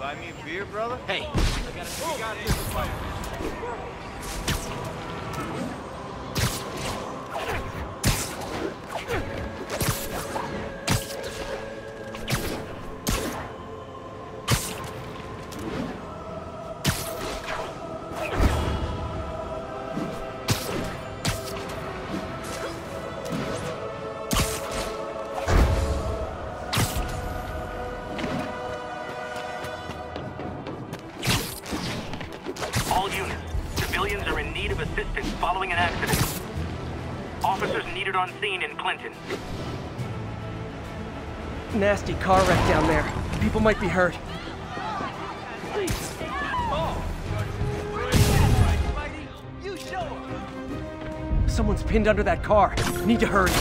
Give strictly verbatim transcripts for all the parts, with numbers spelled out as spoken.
Buy me a beer, brother? Hey, I gotta Oh, you got this fire. All units, civilians are in need of assistance following an accident. Officers needed on scene in Clinton. Nasty car wreck down there. People might be hurt. You show him. Someone's pinned under that car. Need to hurry.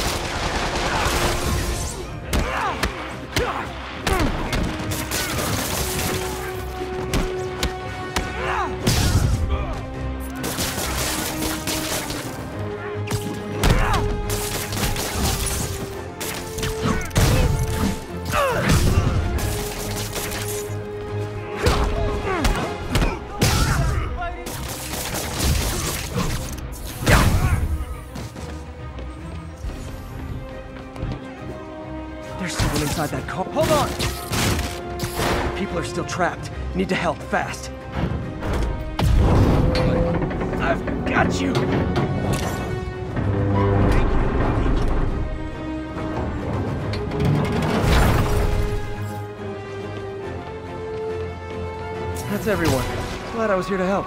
There's someone inside that car. Hold on! People are still trapped. Need to help fast. I've got you! That's everyone. Glad I was here to help.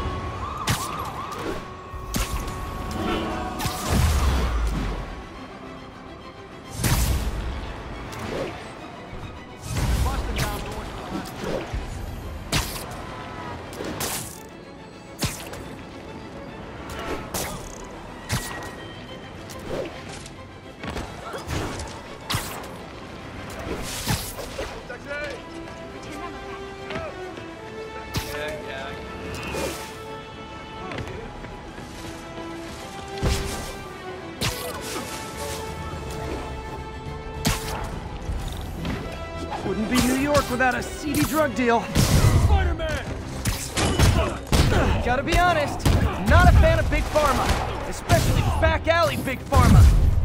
Wouldn't be New York without a seedy drug deal. Spider-Man! Gotta be honest, not a fan of Big Pharma. Especially back alley Big Pharma.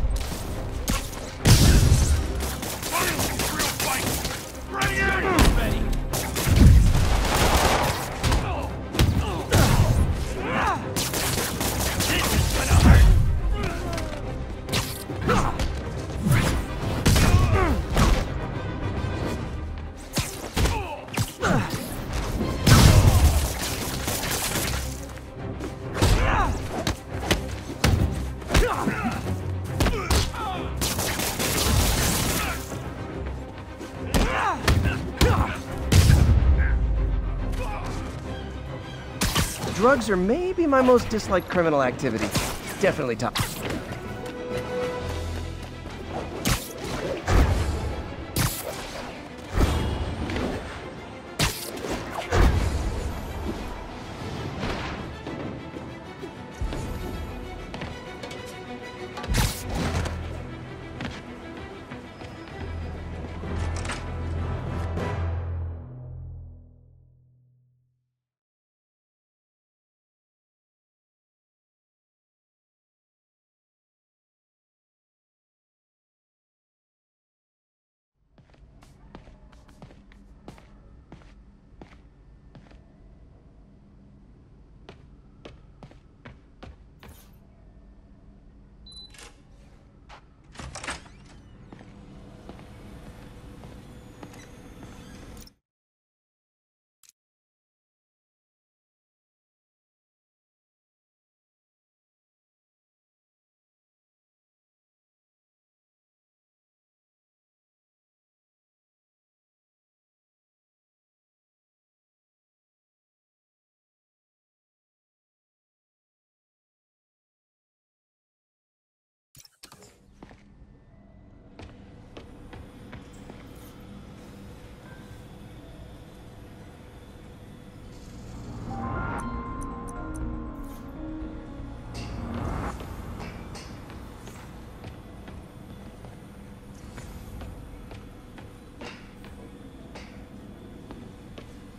Real fight! Ready, ready! This is gonna hurt! Drugs are maybe my most disliked criminal activity. Definitely top.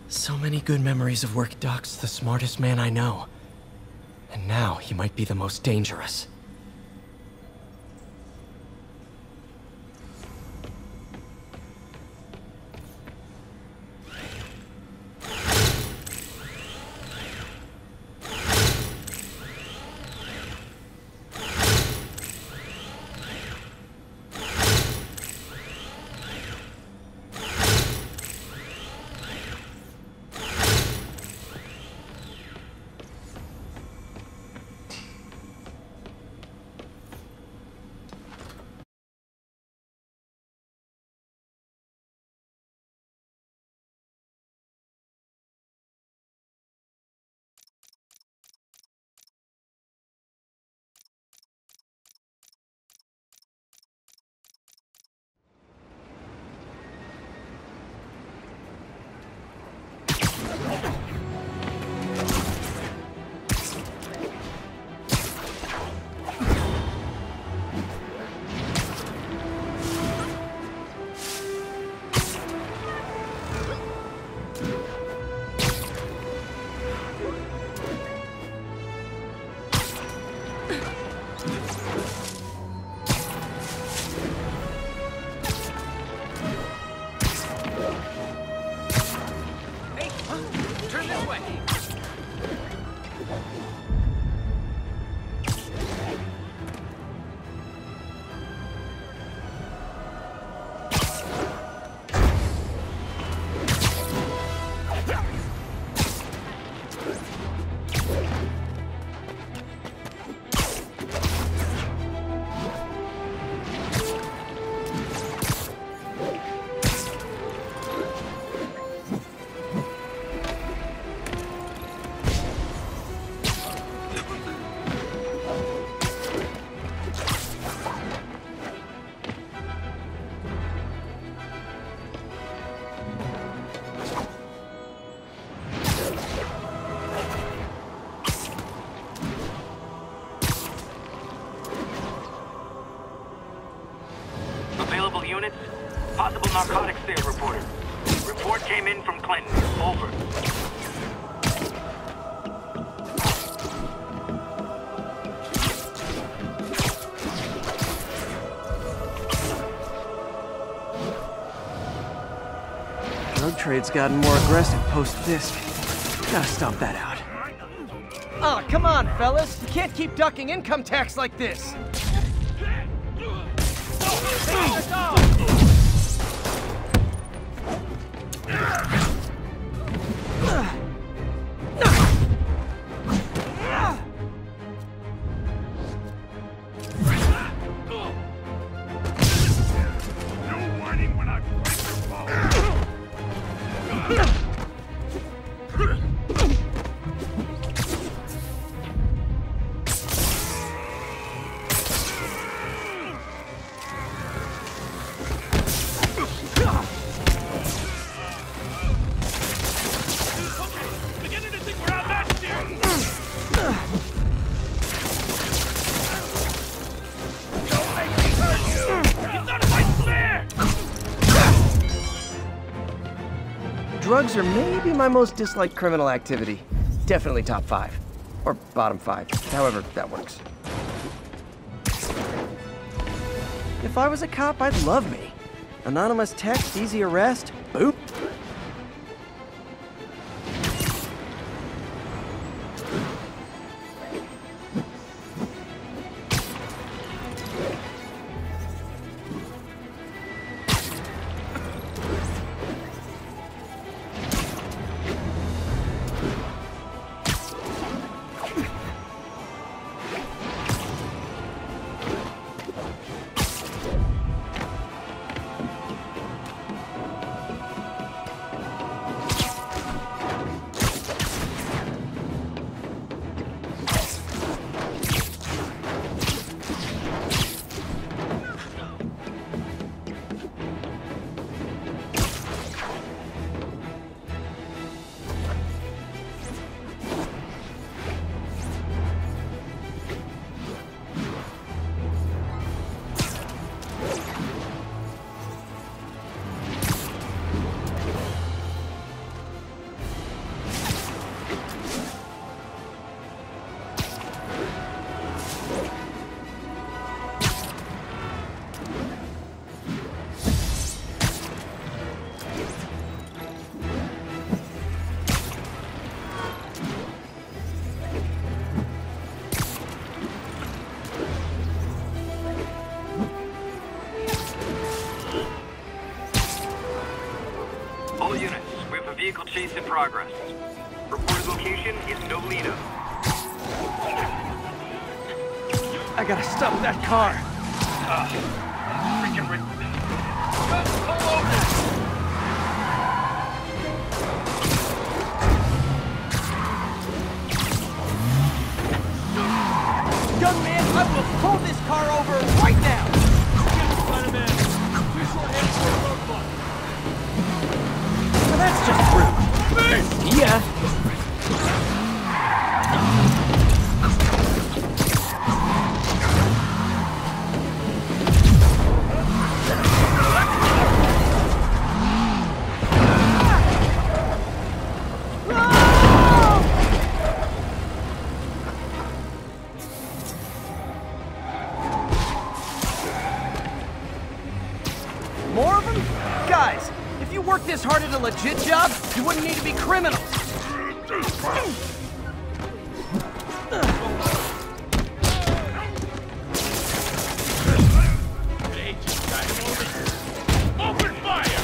So many good memories of work. Doc's the smartest man I know. And now he might be the most dangerous. Available units? Possible narcotics there, reporter. Report came in from Clinton. Over. Drug trade's gotten more aggressive post-Fisk. Gotta stomp that out. Oh, come on, fellas. You can't keep ducking income tax like this. Drugs are maybe my most disliked criminal activity. Definitely top five. Or bottom five, however that works. If I was a cop, I'd love me. Anonymous text, easy arrest, boop. All units, we have a vehicle chase in progress. Reported location is Nolito. I gotta stop that car. Uh, freaking rid- Just pull over! Young man, I will pull this car over right now! Spider-Man! Too short-handed for a roadblock! Well, that's just rude. See ya. More of them? Guys, if you worked this hard at a legit job, you wouldn't need to be criminals. Open fire!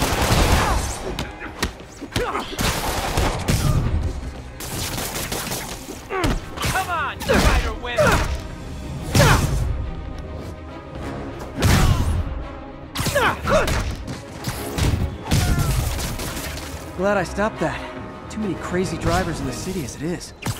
Come on, Spider-Web! Glad I stopped that. Too many crazy drivers in the city as it is.